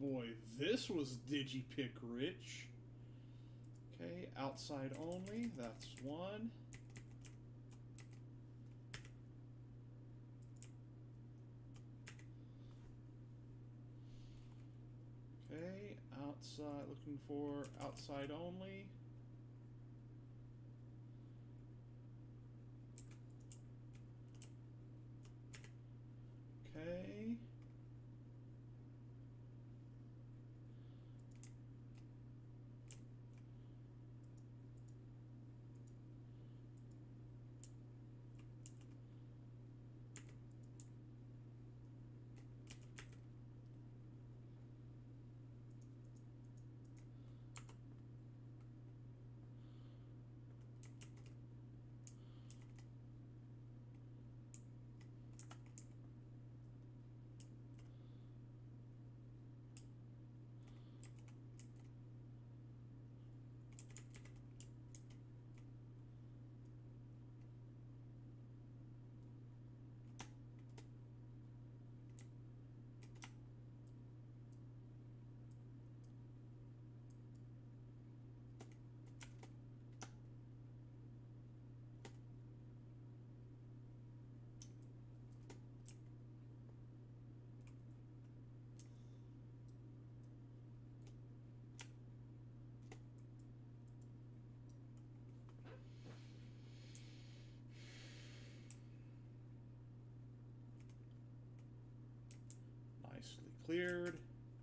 boy, this was Digipick rich. Okay, outside only, that's one. Okay, outside, looking for outside only. Okay. Nicely cleared.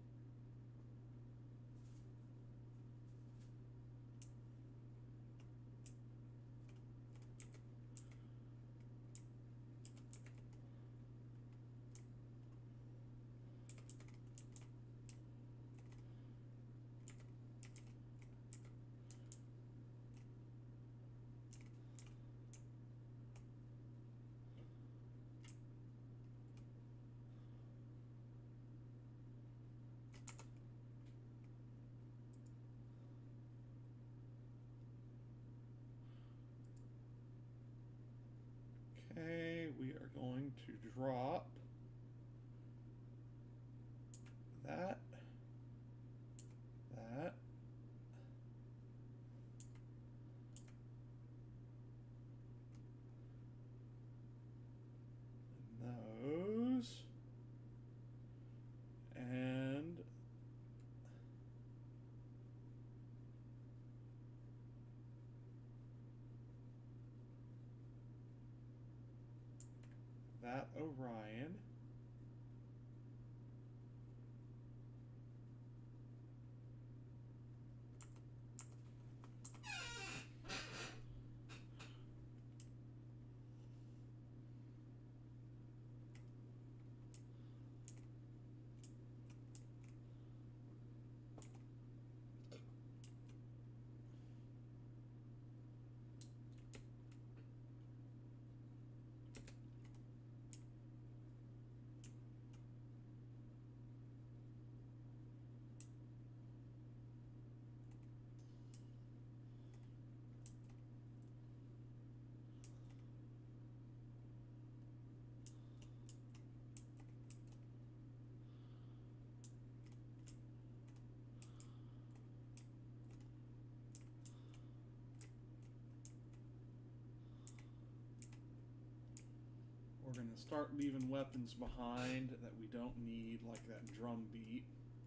Okay, we are going to drop that, that, and those, and that Orion. We're going to start leaving weapons behind that we don't need, like that drum beat.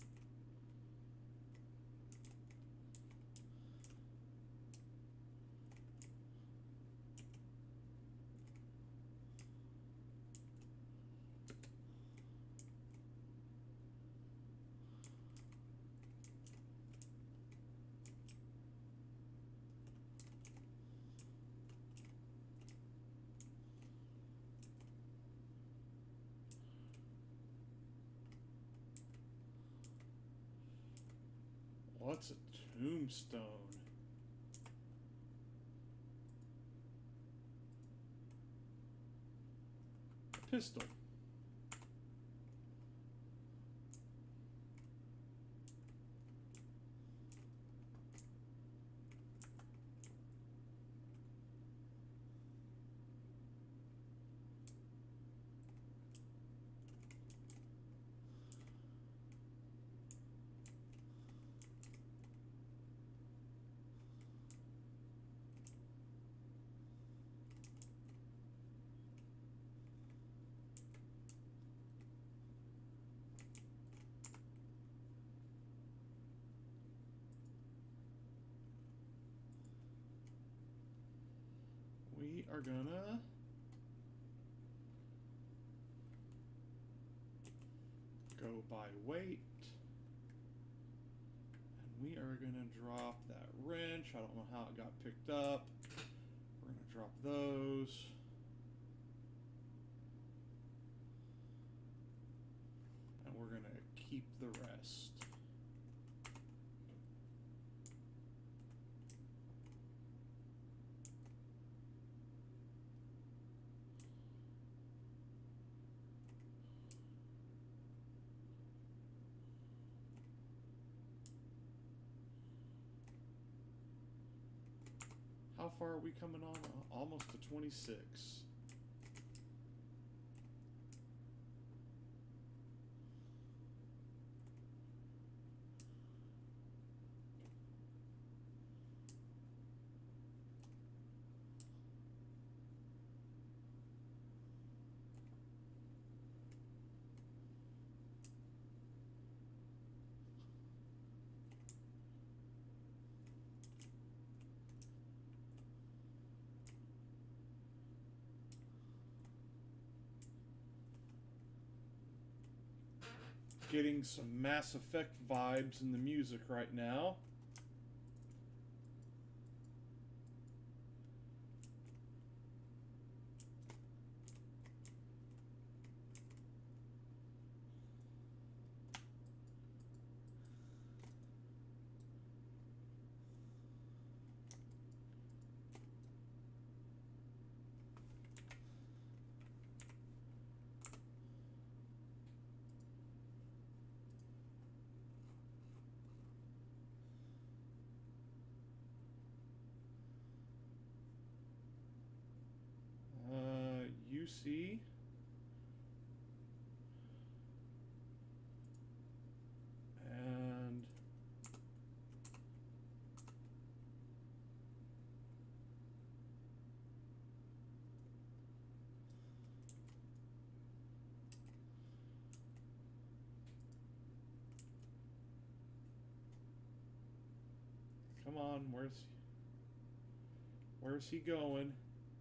What's a tombstone? A pistol. are gonna go by weight. And we are gonna drop that wrench. I don't know how it got picked up. We're gonna drop those. And we're gonna keep the rest. How far are we coming on? Almost to 26. Getting some Mass Effect vibes in the music right now. UC. And come on, where's he going?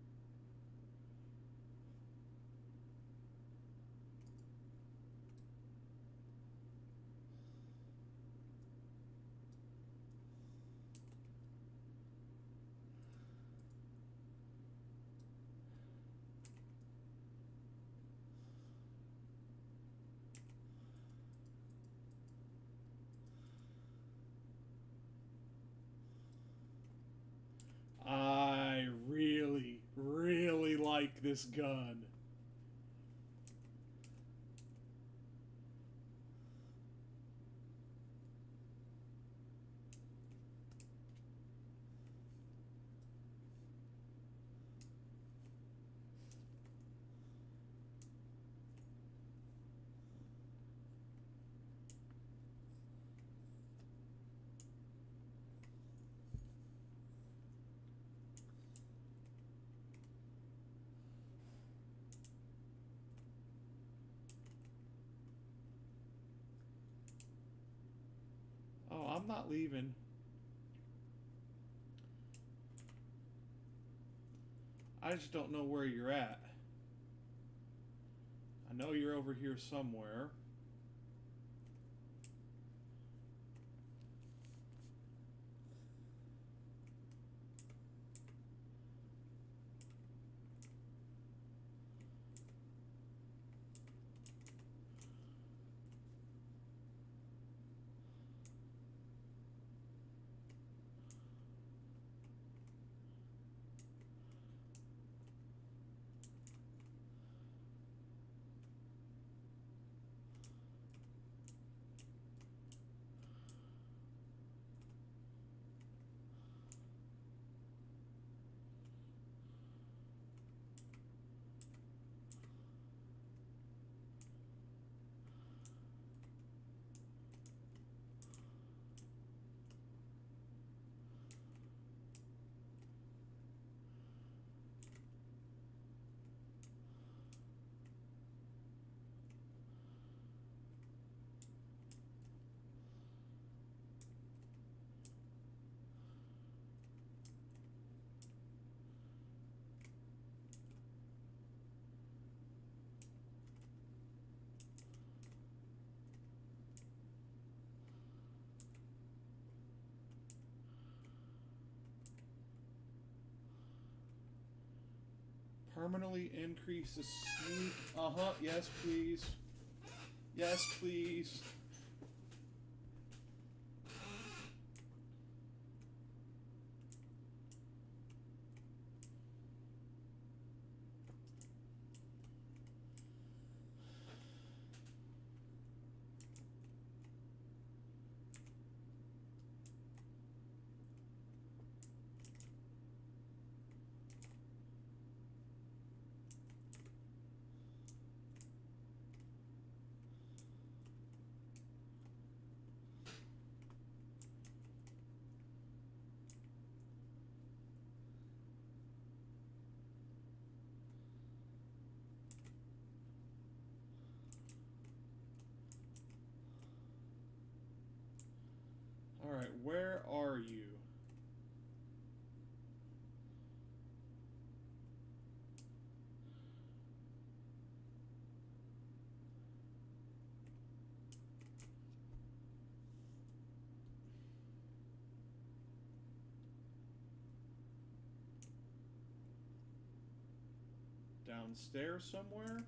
I really, really like this gun. Oh, I'm not leaving. I just don't know where you're at. I know you're over here somewhere. Permanently increase the sneak. Uh-huh. Yes, please. Yes, please. All right, where are you? Downstairs somewhere?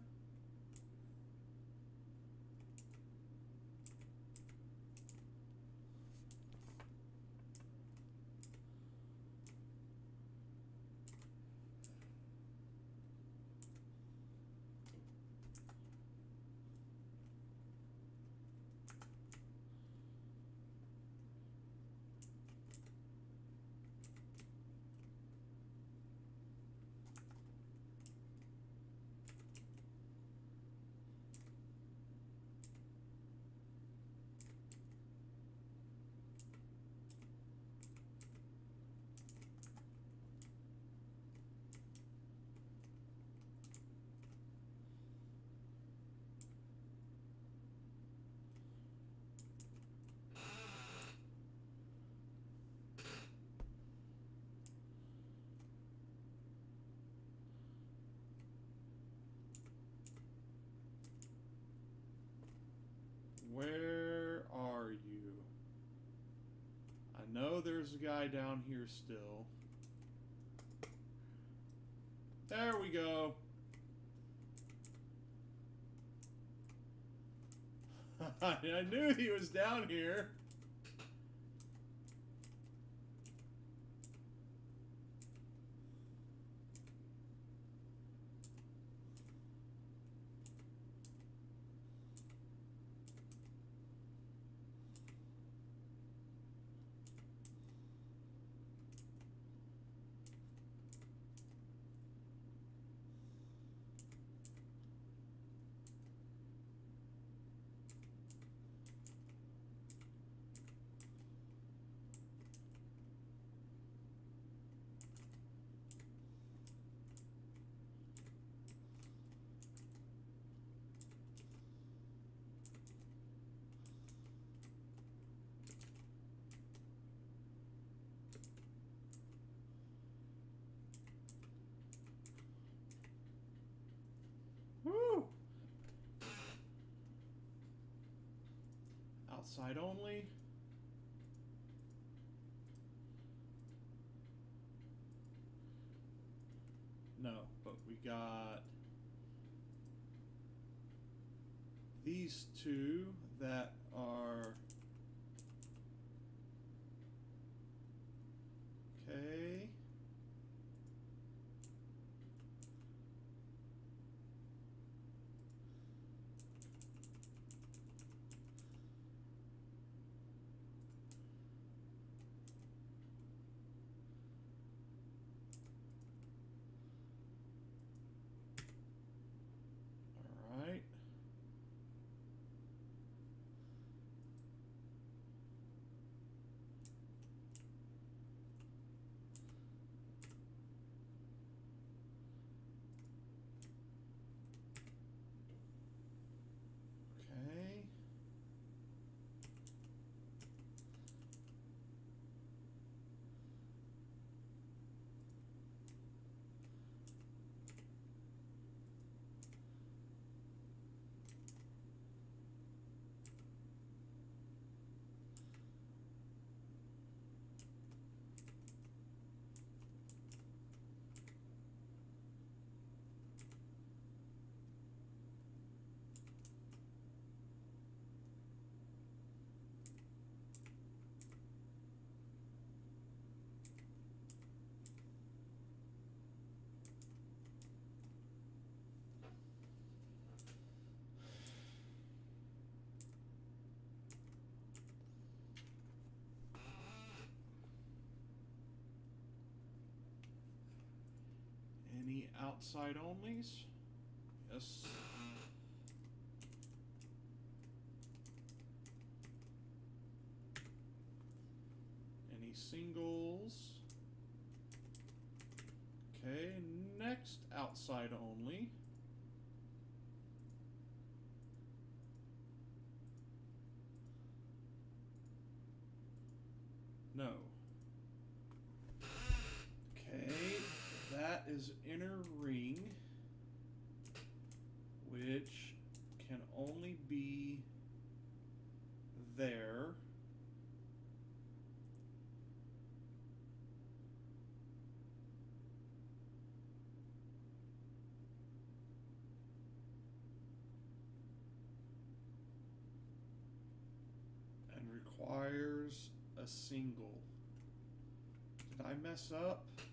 Where are you? I know there's a guy down here still. There we go. I knew he was down here. Woo! Outside only. No, but we got these two that are okay. All right. any outside onlys? Yes. Any singles? Okay, next outside only. No. Okay, that is inner ring, which can only be there. And requires a single. Did I mess up?